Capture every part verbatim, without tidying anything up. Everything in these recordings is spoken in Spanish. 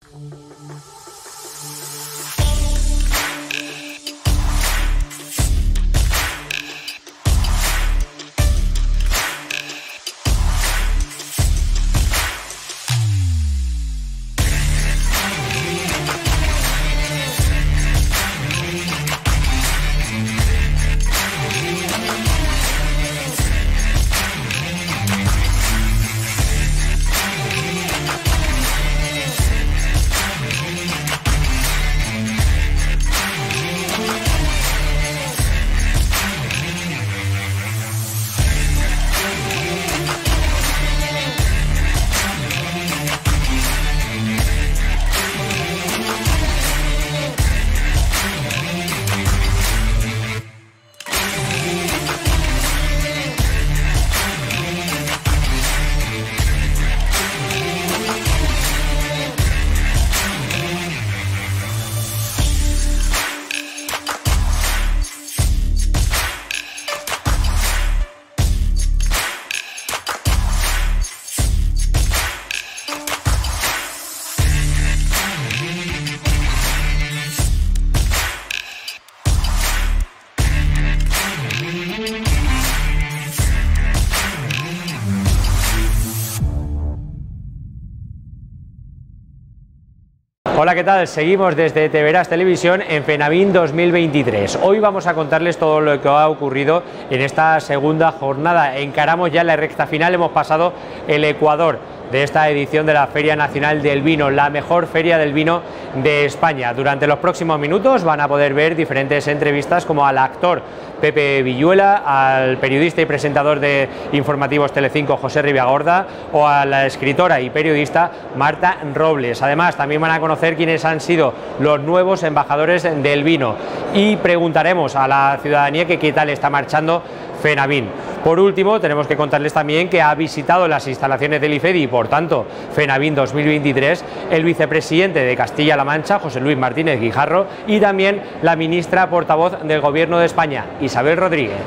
Hola, ¿qué tal? Seguimos desde Te Verás Televisión en FENAVIN dos mil veintitrés. Hoy vamos a contarles todo lo que ha ocurrido en esta segunda jornada. Encaramos ya la recta final, hemos pasado el Ecuador de esta edición de la Feria Nacional del Vino, la mejor feria del vino de España. Durante los próximos minutos van a poder ver diferentes entrevistas, como al actor Pepe Villuela, al periodista y presentador de informativos Telecinco José Ribagorda o a la escritora y periodista Marta Robles. Además, también van a conocer quiénes han sido los nuevos embajadores del vino y preguntaremos a la ciudadanía que qué tal está marchando FENAVIN. Por último, tenemos que contarles también que ha visitado las instalaciones del IFEDI y, por tanto, FENAVIN dos mil veintitrés, el vicepresidente de Castilla-La Mancha, José Luis Martínez Guijarro, y también la ministra portavoz del Gobierno de España, Isabel Rodríguez.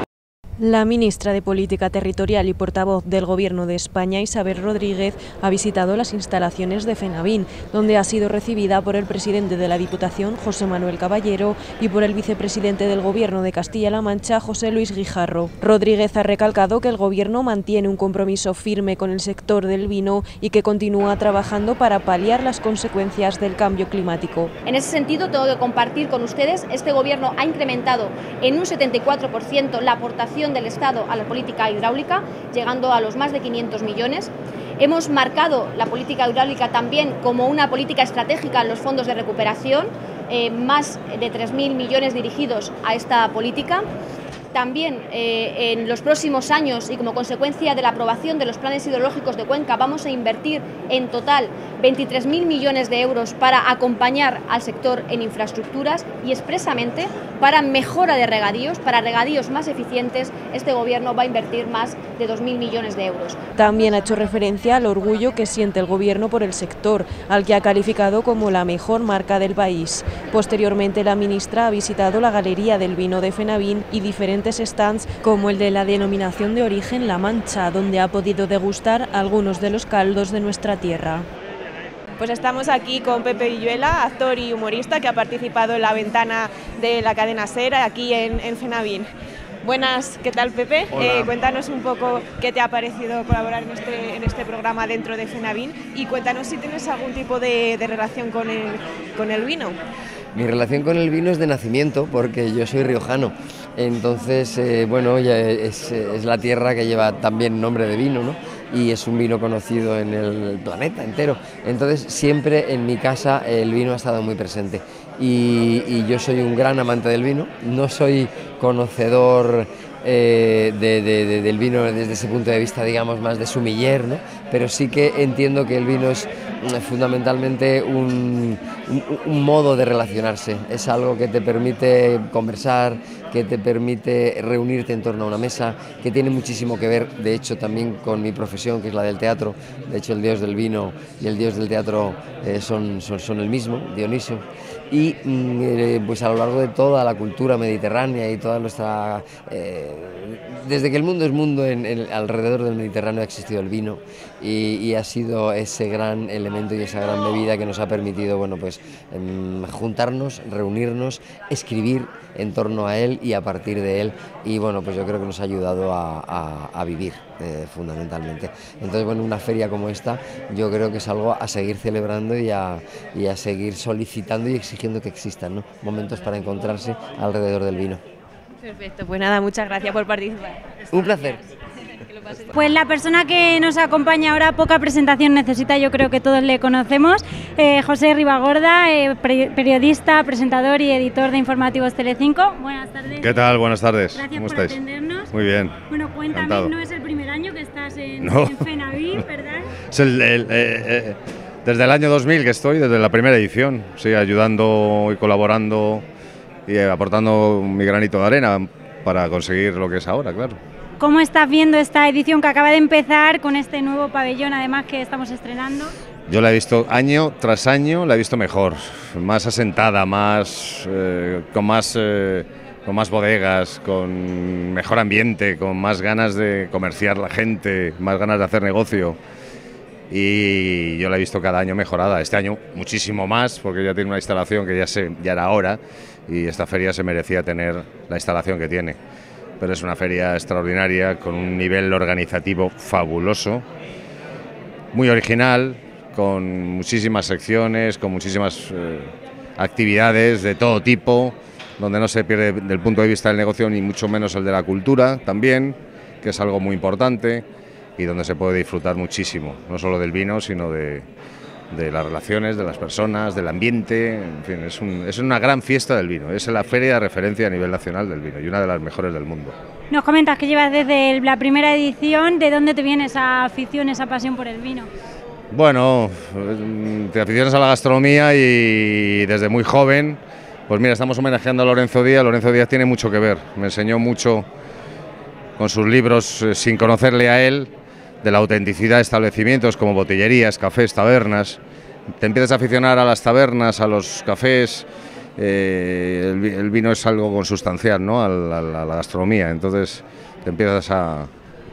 La ministra de Política Territorial y portavoz del Gobierno de España, Isabel Rodríguez, ha visitado las instalaciones de FENAVIN, donde ha sido recibida por el presidente de la Diputación, José Manuel Caballero, y por el vicepresidente del Gobierno de Castilla-La Mancha, José Luis Guijarro. Rodríguez ha recalcado que el Gobierno mantiene un compromiso firme con el sector del vino y que continúa trabajando para paliar las consecuencias del cambio climático. En ese sentido, tengo que compartir con ustedes, este Gobierno ha incrementado en un setenta y cuatro por ciento la aportación del Estado a la política hidráulica, llegando a los más de quinientos millones. Hemos marcado la política hidráulica también como una política estratégica en los fondos de recuperación, eh, más de tres mil millones dirigidos a esta política. También eh, en los próximos años y como consecuencia de la aprobación de los planes hidrológicos de Cuenca vamos a invertir en total veintitrés mil millones de euros para acompañar al sector en infraestructuras y expresamente para mejora de regadíos, para regadíos más eficientes. Este Gobierno va a invertir más de dos mil millones de euros. También ha hecho referencia al orgullo que siente el Gobierno por el sector, al que ha calificado como la mejor marca del país. Posteriormente, la ministra ha visitado la Galería del Vino de FENAVIN y diferentes stands como el de la denominación de origen La Mancha, donde ha podido degustar algunos de los caldos de nuestra tierra. Pues estamos aquí con Pepe Villuela, actor y humorista que ha participado en La Ventana de la cadena SER aquí en, en FENAVIN. Buenas, ¿qué tal, Pepe? Eh, cuéntanos un poco qué te ha parecido colaborar en este, en este programa dentro de FENAVIN y cuéntanos si tienes algún tipo de, de relación con el, con el vino. Mi relación con el vino es de nacimiento porque yo soy riojano, entonces eh, bueno, ya es, es la tierra que lleva también nombre de vino, ¿no? Y es un vino conocido en el planeta entero, entonces siempre en mi casa el vino ha estado muy presente y, y yo soy un gran amante del vino, no soy conocedor Eh, de, de, de, del vino desde ese punto de vista, digamos, más de sumiller, ¿no? Pero sí que entiendo que el vino es fundamentalmente un, un, un modo de relacionarse, es algo que te permite conversar, que te permite reunirte en torno a una mesa, que tiene muchísimo que ver, de hecho, también con mi profesión, que es la del teatro. De hecho, el dios del vino y el dios del teatro eh, son, son, son el mismo, Dioniso. Y eh, pues a lo largo de toda la cultura mediterránea y toda nuestra... Eh, desde que el mundo es mundo, en, en, alrededor del Mediterráneo ha existido el vino y, y ha sido ese gran elemento y esa gran bebida que nos ha permitido, bueno, pues eh, juntarnos, reunirnos, escribir en torno a él y a partir de él, y bueno, pues yo creo que nos ha ayudado a, a, a vivir eh, fundamentalmente. Entonces, bueno, una feria como esta yo creo que es algo a seguir celebrando y a, y a seguir solicitando y exigiendo que existan, ¿no?, momentos para encontrarse alrededor del vino. Perfecto, pues nada, muchas gracias por participar. Un placer. Pues la persona que nos acompaña ahora, poca presentación necesita, yo creo que todos le conocemos, eh, José Ribagorda, eh, periodista, presentador y editor de Informativos Telecinco. Buenas tardes. ¿Qué tal? Buenas tardes. Gracias ¿Cómo por estáis? atendernos. Muy bien. Bueno, cuéntame, Encantado. No es el primer año que estás en, No. en Fenavín, ¿verdad? Es el, el, eh, eh, desde el año dos mil que estoy, desde la primera edición, sí, ayudando y colaborando y eh, aportando mi granito de arena para conseguir lo que es ahora, claro. ¿Cómo estás viendo esta edición que acaba de empezar con este nuevo pabellón, además, que estamos estrenando? Yo la he visto año tras año, la he visto mejor, más asentada, más eh, con más eh, con más bodegas, con mejor ambiente, con más ganas de comerciar la gente, más ganas de hacer negocio. Y yo la he visto cada año mejorada. Este año muchísimo más, porque ya tiene una instalación que ya se ya era hora, y esta feria se merecía tener la instalación que tiene. Pero es una feria extraordinaria, con un nivel organizativo fabuloso, muy original, con muchísimas secciones, con muchísimas eh, actividades de todo tipo, donde no se pierde del punto de vista del negocio ni mucho menos el de la cultura también, que es algo muy importante, y donde se puede disfrutar muchísimo, no solo del vino, sino de, de las relaciones, de las personas, del ambiente. En fin, es, un, es una gran fiesta del vino, es la feria de referencia a nivel nacional del vino y una de las mejores del mundo. Nos comentas que llevas desde la primera edición. ¿De dónde te viene esa afición, esa pasión por el vino? Bueno, te aficionas a la gastronomía y desde muy joven, pues mira, estamos homenajeando a Lorenzo Díaz. Lorenzo Díaz tiene mucho que ver, me enseñó mucho con sus libros, eh, sin conocerle a él, de la autenticidad de establecimientos como botillerías, cafés, tabernas. Te empiezas a aficionar a las tabernas, a los cafés, eh, el, el vino es algo consustancial, ¿no?, a la, a la gastronomía, entonces te empiezas a,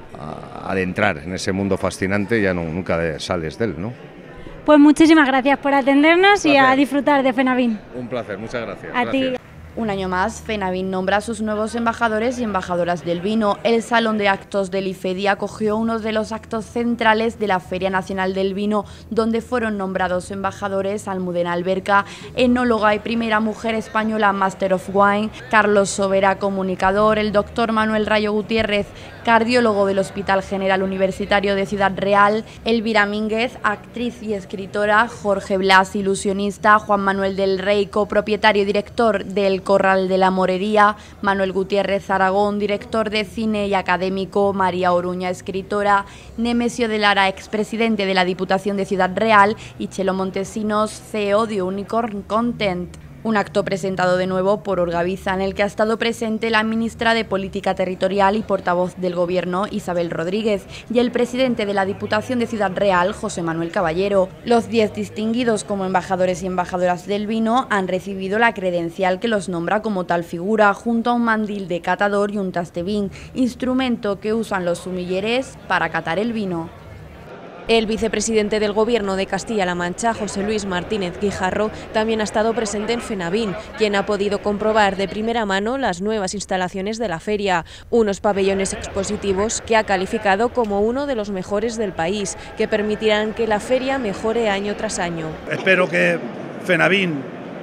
a adentrar en ese mundo fascinante y ya no, nunca sales de él, ¿no? Pues muchísimas gracias por atendernos y a Placer. disfrutar de Fenavín. Un placer, muchas gracias. A Gracias. ti. Un año más, Fenavín nombra a sus nuevos embajadores y embajadoras del vino. El Salón de Actos del IFEDI acogió uno de los actos centrales de la Feria Nacional del Vino, donde fueron nombrados embajadores Almudena Alberca, enóloga y primera mujer española Master of Wine, Carlos Sobera, comunicador, el doctor Manuel Rayo Gutiérrez, cardiólogo del Hospital General Universitario de Ciudad Real, Elvira Mínguez, actriz y escritora, Jorge Blas, ilusionista, Juan Manuel del Rey, copropietario y director del Corral de la Morería, Manuel Gutiérrez Aragón, director de cine y académico, María Oruña, escritora, Nemesio de Lara, expresidente de la Diputación de Ciudad Real, y Chelo Montesinos, C E O de Unicorn Content. Un acto presentado de nuevo por Orgaviza, en el que ha estado presente la ministra de Política Territorial y portavoz del Gobierno, Isabel Rodríguez, y el presidente de la Diputación de Ciudad Real, José Manuel Caballero. Los diez distinguidos como embajadores y embajadoras del vino han recibido la credencial que los nombra como tal figura, junto a un mandil de catador y un tastevin, instrumento que usan los sumilleres para catar el vino. El vicepresidente del Gobierno de Castilla-La Mancha, José Luis Martínez Guijarro, también ha estado presente en Fenavín, quien ha podido comprobar de primera mano las nuevas instalaciones de la feria, unos pabellones expositivos que ha calificado como uno de los mejores del país, que permitirán que la feria mejore año tras año. Espero que Fenavín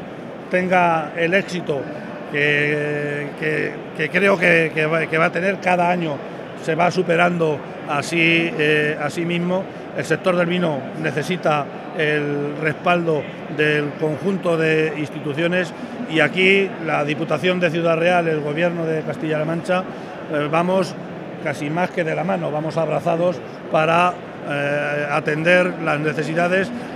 tenga el éxito que, que, que creo que, que, va, que va a tener cada año, se va superando así, eh, así mismo. El sector del vino necesita el respaldo del conjunto de instituciones y aquí la Diputación de Ciudad Real, el Gobierno de Castilla-La Mancha, eh, vamos casi más que de la mano, vamos abrazados para eh, atender las necesidades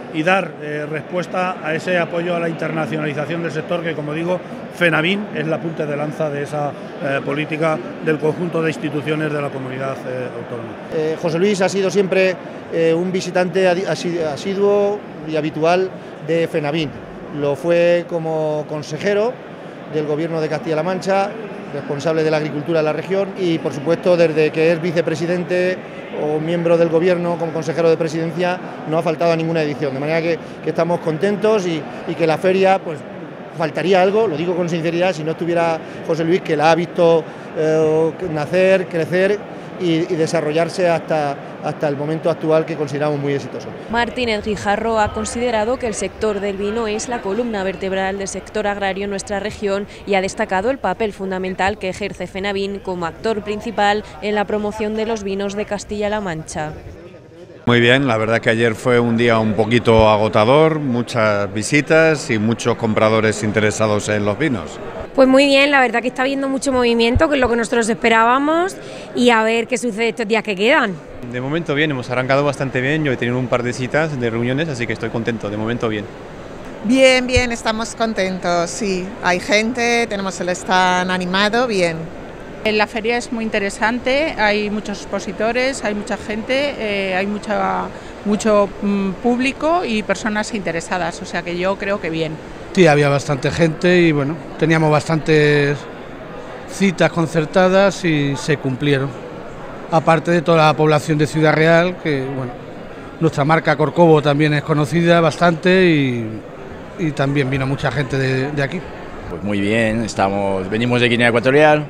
y dar eh, respuesta a ese apoyo a la internacionalización del sector que, como digo, FENAVIN es la punta de lanza de esa eh, política del conjunto de instituciones de la comunidad eh, autónoma. Eh, José Luis ha sido siempre eh, un visitante asiduo y habitual de FENAVIN. Lo fue como consejero del Gobierno de Castilla-La Mancha, responsable de la agricultura de la región y, por supuesto, desde que es vicepresidente o miembro del Gobierno como consejero de presidencia, no ha faltado a ninguna edición. De manera que, que estamos contentos y, y que la feria, pues, faltaría algo, lo digo con sinceridad, si no estuviera José Luis, que la ha visto eh, nacer, crecer y, y desarrollarse hasta, hasta el momento actual, que consideramos muy exitoso. Martínez Guijarro ha considerado que el sector del vino es la columna vertebral del sector agrario en nuestra región y ha destacado el papel fundamental que ejerce FENAVIN como actor principal en la promoción de los vinos de Castilla-La Mancha. Muy bien, la verdad que ayer fue un día un poquito agotador, muchas visitas y muchos compradores interesados en los vinos. Pues muy bien, la verdad que está habiendo mucho movimiento, que es lo que nosotros esperábamos, y a ver qué sucede estos días que quedan. De momento bien, hemos arrancado bastante bien, yo he tenido un par de citas, de reuniones, así que estoy contento, de momento bien. Bien, bien, estamos contentos, sí, hay gente, tenemos el stand animado, bien. La feria es muy interesante, hay muchos expositores, hay mucha gente, eh, hay mucha, mucho mm, público y personas interesadas, o sea que yo creo que bien. Sí, había bastante gente y bueno, teníamos bastantes citas concertadas y se cumplieron. Aparte de toda la población de Ciudad Real, que bueno, nuestra marca Corcovo también es conocida bastante y, y también vino mucha gente de, de aquí. Pues muy bien, estamos, venimos de Guinea Ecuatorial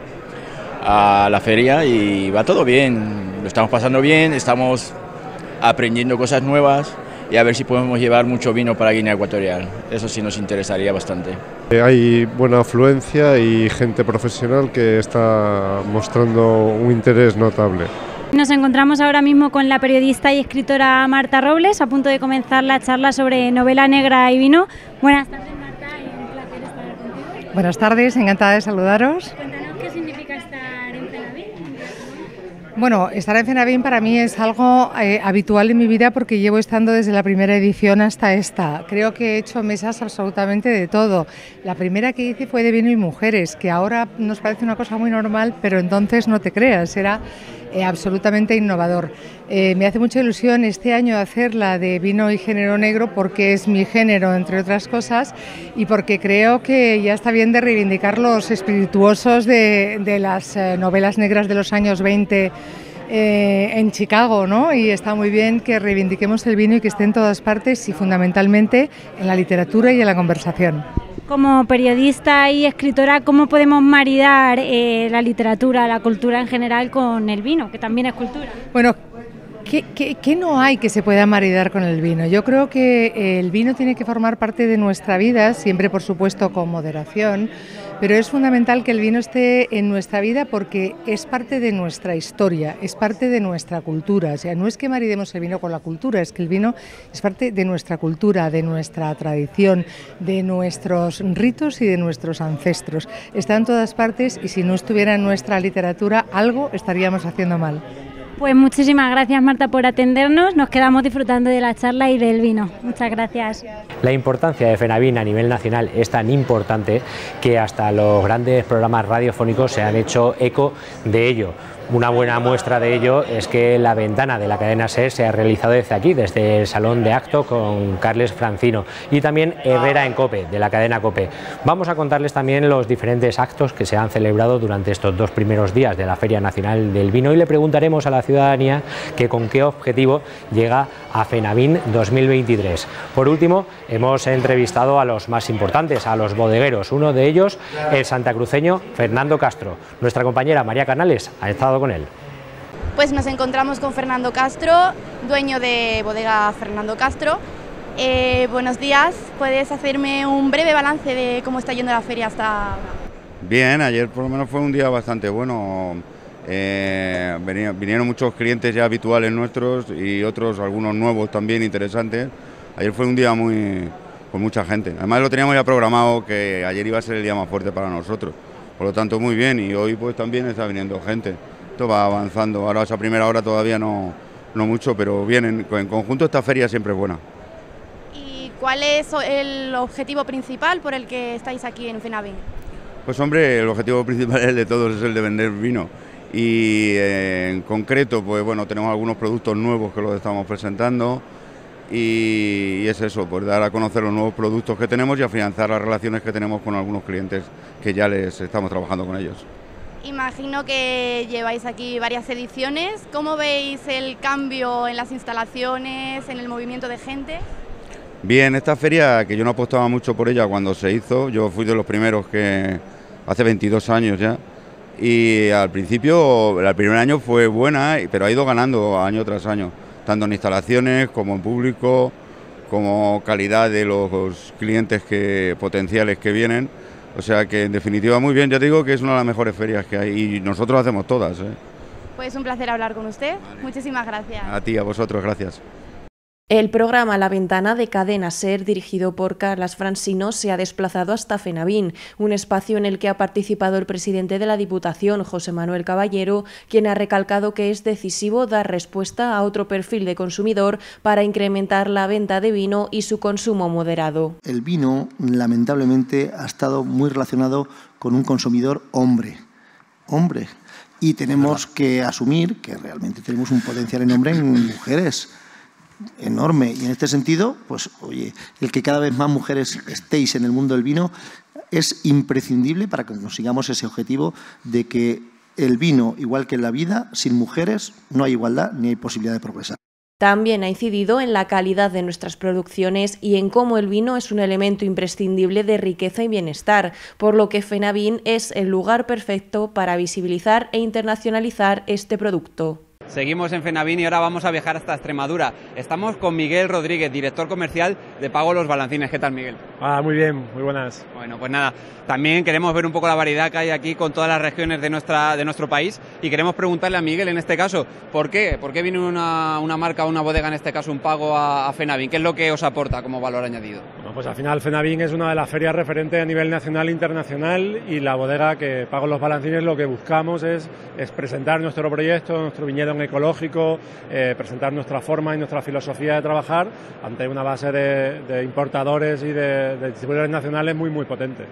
a la feria y va todo bien, lo estamos pasando bien, estamos aprendiendo cosas nuevas y a ver si podemos llevar mucho vino para Guinea Ecuatorial, eso sí nos interesaría bastante. Hay buena afluencia y gente profesional que está mostrando un interés notable. Nos encontramos ahora mismo con la periodista y escritora Marta Robles, a punto de comenzar la charla sobre novela negra y vino. Buenas tardes, Marta, y un placer estar contigo. Buenas tardes, encantada de saludaros. Cuéntanos qué significa estar en FENAVIN. Bueno, estar en FENAVIN para mí es algo eh, habitual en mi vida porque llevo estando desde la primera edición hasta esta. Creo que he hecho mesas absolutamente de todo. La primera que hice fue de vino y mujeres, que ahora nos parece una cosa muy normal, pero entonces no te creas, era eh, absolutamente innovador. Eh, me hace mucha ilusión este año hacer la de vino y género negro porque es mi género, entre otras cosas, y porque creo que ya está bien de reivindicar los espirituosos de, de las eh, novelas negras de los años veinte eh, en Chicago, ¿no? Y está muy bien que reivindiquemos el vino y que esté en todas partes y fundamentalmente en la literatura y en la conversación. Como periodista y escritora, ¿cómo podemos maridar eh, la literatura, la cultura en general con el vino, que también es cultura? Bueno, ¿Qué, qué, ¿qué no hay que se pueda maridar con el vino? Yo creo que el vino tiene que formar parte de nuestra vida, siempre por supuesto con moderación, pero es fundamental que el vino esté en nuestra vida porque es parte de nuestra historia, es parte de nuestra cultura. O sea, no es que maridemos el vino con la cultura, es que el vino es parte de nuestra cultura, de nuestra tradición, de nuestros ritos y de nuestros ancestros. Está en todas partes y si no estuviera en nuestra literatura, algo estaríamos haciendo mal. Pues muchísimas gracias, Marta, por atendernos. Nos quedamos disfrutando de la charla y del vino. Muchas gracias. La importancia de FENAVIN a nivel nacional es tan importante que hasta los grandes programas radiofónicos se han hecho eco de ello. Una buena muestra de ello es que la ventana de la cadena SER se ha realizado desde aquí, desde el Salón de Acto con Carles Francino y también Herrera en COPE, de la cadena COPE. Vamos a contarles también los diferentes actos que se han celebrado durante estos dos primeros días de la Feria Nacional del Vino y le preguntaremos a la ciudadanía que con qué objetivo llega a FENAVIN dos mil veintitrés. Por último, hemos entrevistado a los más importantes, a los bodegueros, uno de ellos el santacruceño Fernando Castro. Nuestra compañera María Canales ha estado con él. Pues nos encontramos con Fernando Castro, dueño de bodega Fernando Castro. Eh, buenos días, ¿puedes hacerme un breve balance de cómo está yendo la feria hasta ahora? Bien, ayer por lo menos fue un día bastante bueno. Eh, vinieron, vinieron muchos clientes ya habituales nuestros y otros, algunos nuevos también interesantes. Ayer fue un día muy con mucha gente. Además lo teníamos ya programado que ayer iba a ser el día más fuerte para nosotros. Por lo tanto muy bien y hoy pues también está viniendo gente. Esto va avanzando. Ahora esa primera hora todavía no, no mucho, pero bien. En, en conjunto esta feria siempre es buena. ¿Cuál es el objetivo principal por el que estáis aquí en FENAVIN? Pues hombre, el objetivo principal es el de todos, es el de vender vino. Y eh, en concreto, pues bueno, tenemos algunos productos nuevos que los estamos presentando y, y es eso, pues dar a conocer los nuevos productos que tenemos y afianzar las relaciones que tenemos con algunos clientes que ya les estamos trabajando con ellos. Imagino que lleváis aquí varias ediciones. ¿Cómo veis el cambio en las instalaciones, en el movimiento de gente? Bien, esta feria, que yo no apostaba mucho por ella cuando se hizo, yo fui de los primeros que hace veintidós años ya, y al principio, el primer año fue buena, pero ha ido ganando año tras año, tanto en instalaciones como en público, como calidad de los clientes que, potenciales que vienen, o sea que en definitiva muy bien, ya te digo que es una de las mejores ferias que hay y nosotros hacemos todas, ¿eh? Pues un placer hablar con usted, vale. Muchísimas gracias. A ti, a vosotros, gracias. El programa La Ventana de Cadena SER, dirigido por Carlas Fransino, se ha desplazado hasta FENAVIN, un espacio en el que ha participado el presidente de la Diputación, José Manuel Caballero, quien ha recalcado que es decisivo dar respuesta a otro perfil de consumidor para incrementar la venta de vino y su consumo moderado. El vino, lamentablemente, ha estado muy relacionado con un consumidor hombre, hombre, y tenemos que asumir que realmente tenemos un potencial enorme en mujeres, enorme, y en este sentido, pues oye, el que cada vez más mujeres estéis en el mundo del vino es imprescindible para que consigamos ese objetivo de que el vino, igual que en la vida, sin mujeres no hay igualdad ni hay posibilidad de progresar. También ha incidido en la calidad de nuestras producciones y en cómo el vino es un elemento imprescindible de riqueza y bienestar, por lo que FENAVIN es el lugar perfecto para visibilizar e internacionalizar este producto. Seguimos en FENAVIN y ahora vamos a viajar hasta Extremadura. Estamos con Miguel Rodríguez, director comercial de Pago Los Balancines. ¿Qué tal, Miguel? Ah, muy bien, muy buenas. Bueno, pues nada, también queremos ver un poco la variedad que hay aquí con todas las regiones de nuestra de nuestro país y queremos preguntarle a Miguel en este caso, ¿por qué? ¿Por qué viene una, una marca o una bodega, en este caso un Pago, a, a FENAVIN? ¿Qué es lo que os aporta como valor añadido? Bueno, pues al final FENAVIN es una de las ferias referentes a nivel nacional e internacional y la bodega que Pago Los Balancines lo que buscamos es, es presentar nuestro proyecto, nuestro viñedo en ecológico, Eh, presentar nuestra forma y nuestra filosofía de trabajar ante una base de, de importadores y de, de distribuidores nacionales muy muy potente.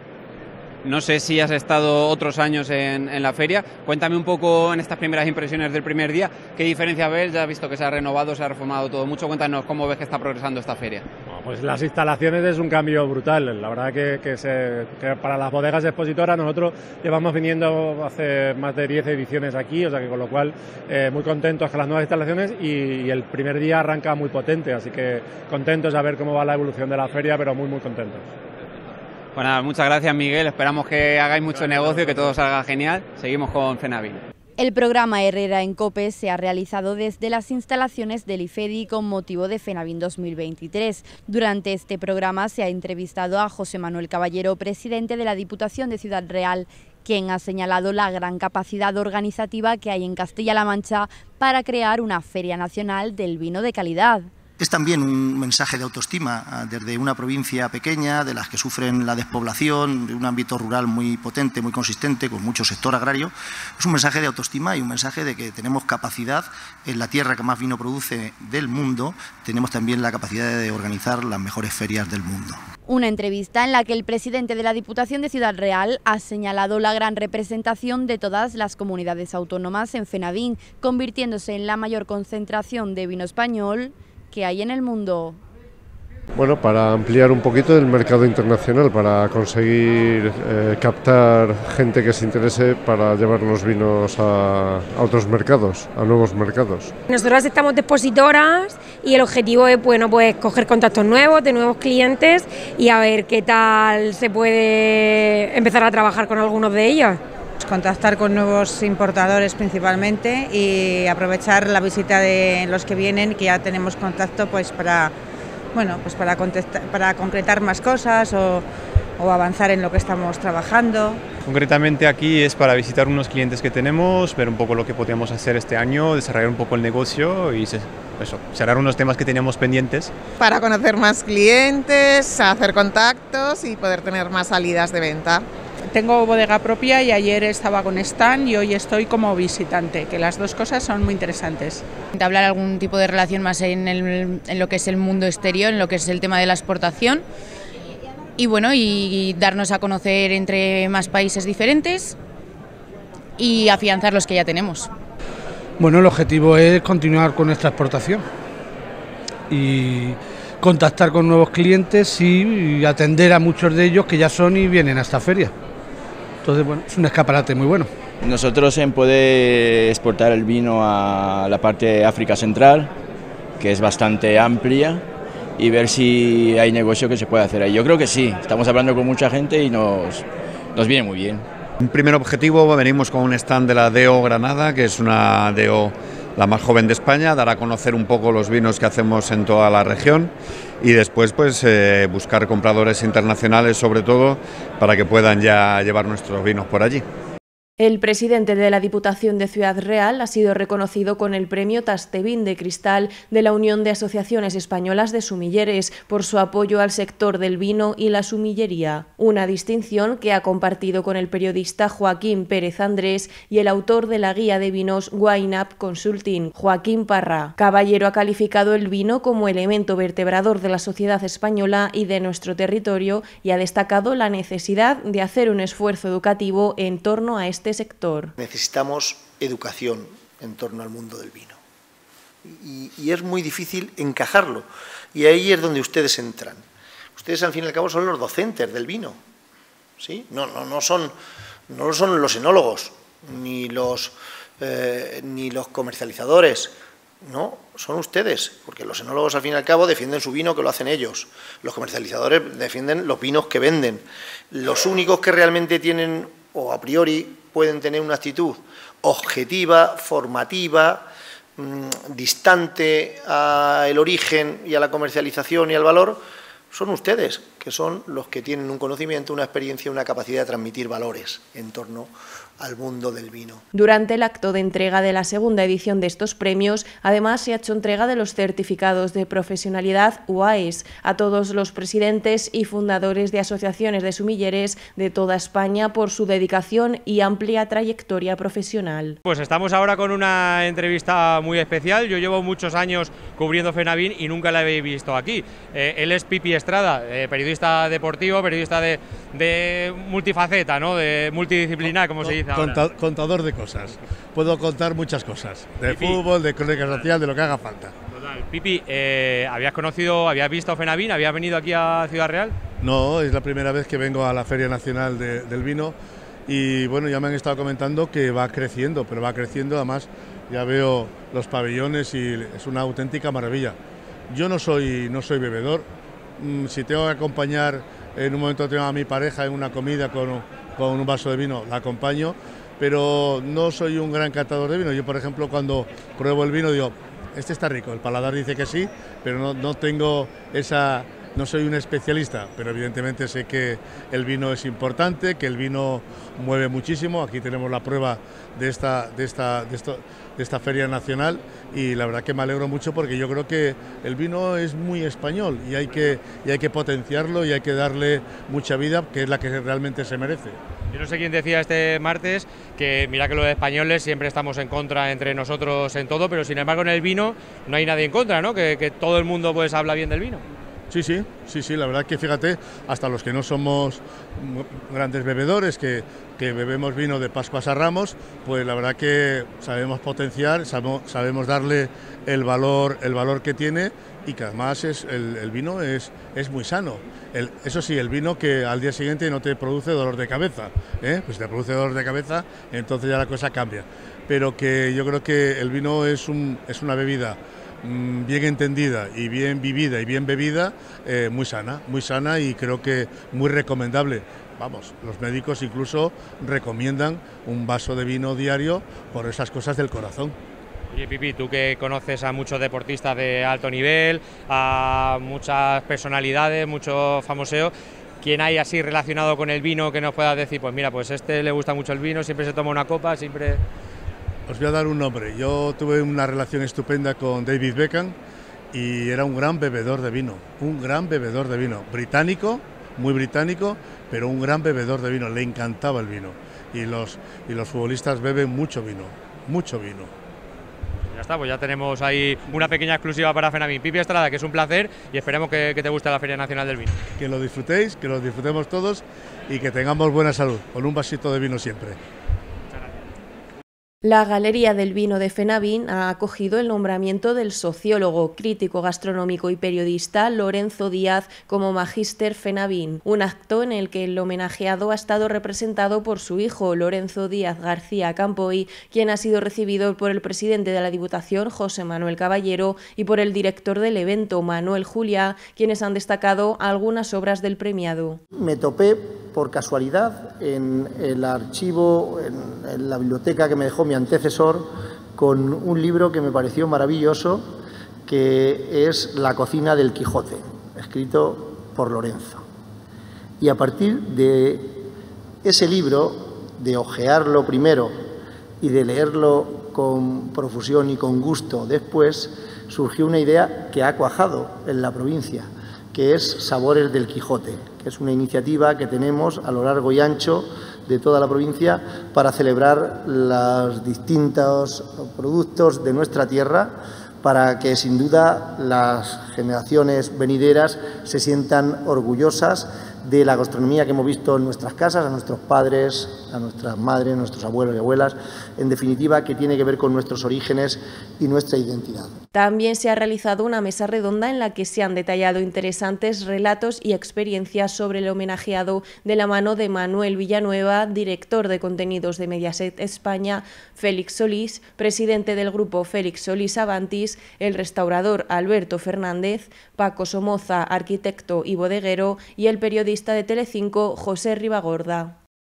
No sé si has estado otros años en, en la feria. Cuéntame un poco en estas primeras impresiones del primer día, ¿qué diferencia ves? Ya has visto que se ha renovado, se ha reformado todo mucho. Cuéntanos cómo ves que está progresando esta feria. Bueno, pues las instalaciones es un cambio brutal. La verdad que, que, se, que para las bodegas expositoras nosotros llevamos viniendo hace más de diez ediciones aquí, o sea que con lo cual eh, muy contentos con las nuevas instalaciones y, y el primer día arranca muy potente, así que contentos a ver cómo va la evolución de la feria, pero muy muy contentos. Bueno, muchas gracias, Miguel. Esperamos que hagáis mucho negocio y que todo salga genial. Seguimos con FENAVIN. El programa Herrera en COPE se ha realizado desde las instalaciones del IFEDI con motivo de FENAVIN dos mil veintitrés. Durante este programa se ha entrevistado a José Manuel Caballero, presidente de la Diputación de Ciudad Real, quien ha señalado la gran capacidad organizativa que hay en Castilla-La Mancha para crear una feria nacional del vino de calidad. Es también un mensaje de autoestima desde una provincia pequeña, de las que sufren la despoblación, de un ámbito rural muy potente, muy consistente, con mucho sector agrario. Es un mensaje de autoestima y un mensaje de que tenemos capacidad, en la tierra que más vino produce del mundo, tenemos también la capacidad de organizar las mejores ferias del mundo. Una entrevista en la que el presidente de la Diputación de Ciudad Real ha señalado la gran representación de todas las comunidades autónomas en FENAVIN, convirtiéndose en la mayor concentración de vino español que hay en el mundo. Bueno, para ampliar un poquito el mercado internacional, para conseguir eh, captar gente que se interese para llevar los vinos a, a otros mercados, a nuevos mercados. Nosotras estamos de expositoras y el objetivo es, bueno, pues coger contactos nuevos, de nuevos clientes y a ver qué tal se puede empezar a trabajar con algunos de ellos. Contactar con nuevos importadores principalmente y aprovechar la visita de los que vienen, que ya tenemos contacto, pues para, bueno, pues para, para concretar más cosas o, o avanzar en lo que estamos trabajando. Concretamente aquí es para visitar unos clientes que tenemos, ver un poco lo que podríamos hacer este año, desarrollar un poco el negocio y eso, cerrar unos temas que teníamos pendientes. Para conocer más clientes, hacer contactos y poder tener más salidas de venta. tengo bodega propia y ayer estaba con stand y hoy estoy como visitante, que las dos cosas son muy interesantes. Hablar algún tipo de relación más en, el, en lo que es el mundo exterior, en lo que es el tema de la exportación y bueno, y darnos a conocer entre más países diferentes y afianzar los que ya tenemos. Bueno, el objetivo es continuar con nuestra exportación y contactar con nuevos clientes y atender a muchos de ellos que ya son y vienen a esta feria. Entonces, bueno, es un escaparate muy bueno. Nosotros en poder exportar el vino a la parte de África Central, que es bastante amplia, y ver si hay negocio que se puede hacer ahí. Yo creo que sí, estamos hablando con mucha gente y nos, nos viene muy bien. Un primer objetivo, venimos con un stand de la D O Granada, que es una D O la más joven de España, dar a conocer un poco los vinos que hacemos en toda la región y después pues eh, buscar compradores internacionales sobre todo para que puedan ya llevar nuestros vinos por allí. El presidente de la Diputación de Ciudad Real ha sido reconocido con el premio Tastevín de Cristal de la Unión de Asociaciones Españolas de Sumilleres por su apoyo al sector del vino y la sumillería, una distinción que ha compartido con el periodista Joaquín Pérez Andrés y el autor de la guía de vinos Wine Up Consulting, Joaquín Parra. Caballero ha calificado el vino como elemento vertebrador de la sociedad española y de nuestro territorio y ha destacado la necesidad de hacer un esfuerzo educativo en torno a este sector. Necesitamos educación en torno al mundo del vino y, y es muy difícil encajarlo y ahí es donde ustedes entran. Ustedes al fin y al cabo son los docentes del vino, ¿sí? No, no, no son, no son los enólogos ni los, eh, ni los comercializadores, no, son ustedes, porque los enólogos al fin y al cabo defienden su vino que lo hacen ellos, los comercializadores defienden los vinos que venden, los únicos que realmente tienen o a priori pueden tener una actitud objetiva, formativa, mmm, distante al origen y a la comercialización y al valor, son ustedes, que son los que tienen un conocimiento, una experiencia, una capacidad de transmitir valores en torno al mundo del vino. Durante el acto de entrega de la segunda edición de estos premios, además se ha hecho entrega de los certificados de profesionalidad U A E S a todos los presidentes y fundadores de asociaciones de sumilleres de toda España por su dedicación y amplia trayectoria profesional. Pues estamos ahora con una entrevista muy especial. Yo llevo muchos años cubriendo FENAVIN y nunca la habéis visto aquí. Eh, él es Pipi Estrada, eh, periodista deportivo, periodista de, de multifaceta, ¿no? De multidisciplinar, como se dice. Conta, contador de cosas. Puedo contar muchas cosas. De Pipi. Fútbol, de crónica social, de lo que haga falta. Total. Pipi, eh, ¿habías conocido, habías visto FENAVIN? ¿Habías venido aquí a Ciudad Real? No, es la primera vez que vengo a la Feria Nacional de, del Vino y bueno, ya me han estado comentando que va creciendo, pero va creciendo, además ya veo los pabellones y es una auténtica maravilla. Yo no soy, no soy bebedor, si tengo que acompañar en un momento tengo a mi pareja en una comida con, con un vaso de vino, la acompaño, pero no soy un gran catador de vino. Yo, por ejemplo, cuando pruebo el vino digo, este está rico, el paladar dice que sí, pero no, no tengo esa... No soy un especialista, pero evidentemente sé que el vino es importante, que el vino mueve muchísimo. Aquí tenemos la prueba de esta, de esta, de esto, de esta Feria Nacional y la verdad que me alegro mucho porque yo creo que el vino es muy español y hay que, y hay que potenciarlo y hay que darle mucha vida, que es la que realmente se merece. Yo no sé quién decía este martes que mira que los españoles siempre estamos en contra entre nosotros en todo, pero sin embargo en el vino no hay nadie en contra, ¿no? Que, que todo el mundo pues habla bien del vino. Sí, sí, sí, sí, la verdad que fíjate, hasta los que no somos grandes bebedores, que, que bebemos vino de Pascuas a Ramos, pues la verdad que sabemos potenciar, sabemos, sabemos darle el valor, el valor que tiene y que además es, el, el vino es, es muy sano. El, eso sí, el vino que al día siguiente no te produce dolor de cabeza, ¿eh? Pues si te produce dolor de cabeza, entonces ya la cosa cambia. Pero que yo creo que el vino es, un, es una bebida bien entendida y bien vivida y bien bebida, eh, muy sana, muy sana y creo que muy recomendable. Vamos, los médicos incluso recomiendan un vaso de vino diario por esas cosas del corazón. Oye, Pipi, tú que conoces a muchos deportistas de alto nivel, a muchas personalidades, mucho famoseo, ¿quién hay así relacionado con el vino que nos puedas decir? Pues mira, pues este le gusta mucho el vino, siempre se toma una copa, siempre... Os voy a dar un nombre. Yo tuve una relación estupenda con David Beckham y era un gran bebedor de vino, un gran bebedor de vino, británico, muy británico, pero un gran bebedor de vino, le encantaba el vino. Y los, y los futbolistas beben mucho vino, mucho vino. Ya está, pues ya tenemos ahí una pequeña exclusiva para Fenavín. Pipi Estrada, que es un placer y esperemos que, que te guste la Feria Nacional del Vino. Que lo disfrutéis, que lo disfrutemos todos y que tengamos buena salud, con un vasito de vino siempre. La Galería del Vino de Fenavín ha acogido el nombramiento del sociólogo, crítico gastronómico y periodista Lorenzo Díaz como Magíster Fenavín, un acto en el que el homenajeado ha estado representado por su hijo, Lorenzo Díaz García Campoy, quien ha sido recibido por el presidente de la Diputación, José Manuel Caballero, y por el director del evento, Manuel Juliá, quienes han destacado algunas obras del premiado. Me topé por casualidad en el archivo, en, en la biblioteca que me dejó mi antecesor, con un libro que me pareció maravilloso, que es La cocina del Quijote, escrito por Lorenzo. Y a partir de ese libro, de hojearlo primero y de leerlo con profusión y con gusto después, surgió una idea que ha cuajado en la provincia, que es Sabores del Quijote, que es una iniciativa que tenemos a lo largo y ancho de toda la provincia para celebrar los distintos productos de nuestra tierra, para que sin duda las generaciones venideras se sientan orgullosas de la gastronomía que hemos visto en nuestras casas, a nuestros padres, a nuestras madres, a nuestros abuelos y abuelas, en definitiva, que tiene que ver con nuestros orígenes y nuestra identidad. También se ha realizado una mesa redonda en la que se han detallado interesantes relatos y experiencias sobre el homenajeado de la mano de Manuel Villanueva, director de contenidos de Mediaset España, Félix Solís, presidente del grupo Félix Solís Avantis, el restaurador Alberto Fernández, Paco Somoza, arquitecto y bodeguero, y el periodista de Telecinco, José Ribagorda.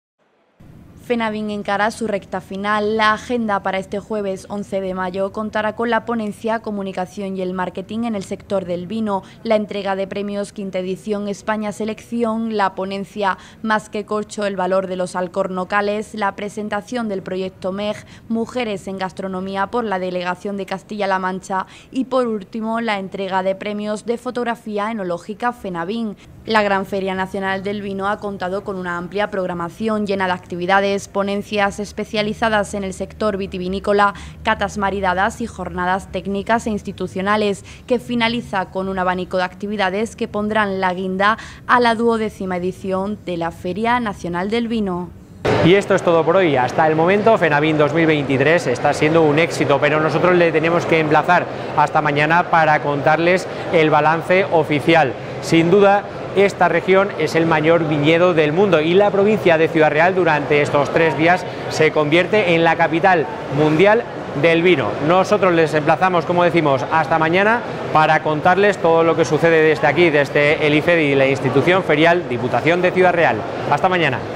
Fenavín encara su recta final. La agenda para este jueves once de mayo contará con la ponencia Comunicación y el Marketing en el sector del vino, la entrega de premios quinta edición España Selección, la ponencia Más que corcho, el valor de los alcornocales, la presentación del proyecto M E G, Mujeres en Gastronomía por la Delegación de Castilla-La Mancha y por último la entrega de premios de fotografía enológica Fenavín. La Gran Feria Nacional del Vino ha contado con una amplia programación llena de actividades, ponencias especializadas en el sector vitivinícola, catas maridadas y jornadas técnicas e institucionales, que finaliza con un abanico de actividades que pondrán la guinda a la duodécima edición de la Feria Nacional del Vino. Y esto es todo por hoy. Hasta el momento, Fenavín dos mil veintitrés está siendo un éxito, pero nosotros le tenemos que emplazar hasta mañana para contarles el balance oficial. Sin duda, esta región es el mayor viñedo del mundo y la provincia de Ciudad Real durante estos tres días se convierte en la capital mundial del vino. Nosotros les emplazamos, como decimos, hasta mañana para contarles todo lo que sucede desde aquí, desde el IFEDI y la institución ferial Diputación de Ciudad Real. Hasta mañana.